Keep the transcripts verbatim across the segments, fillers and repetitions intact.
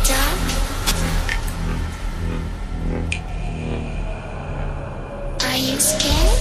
dark? Are you scared?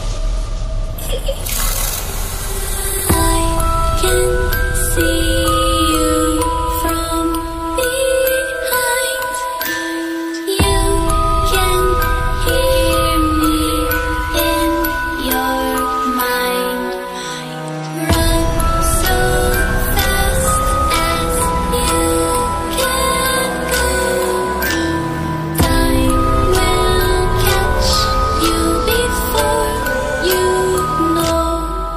I can see you from behind. You can hear me in your mind. Run so fast as you can go. Time will catch you before you know.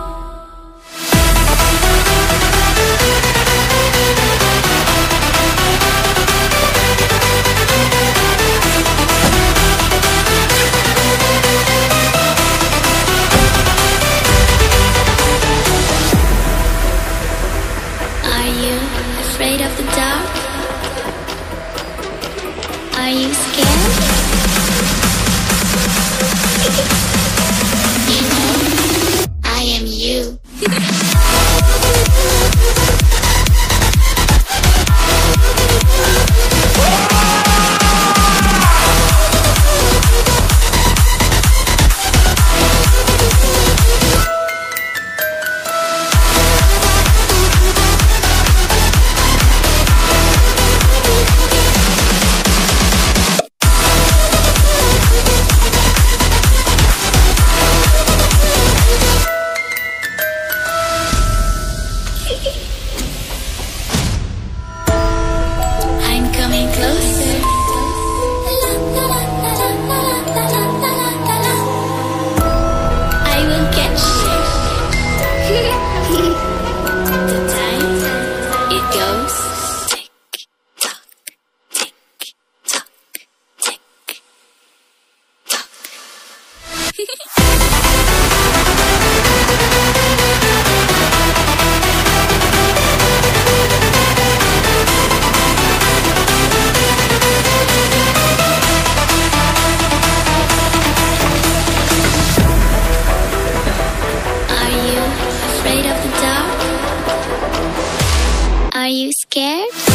Are you afraid of the dark? Are you scared? You know, I am you. I'm coming closer. I will catch you. The time it goes tick tock, tick tock, tick tock. Are you afraid of the dark? Are you scared?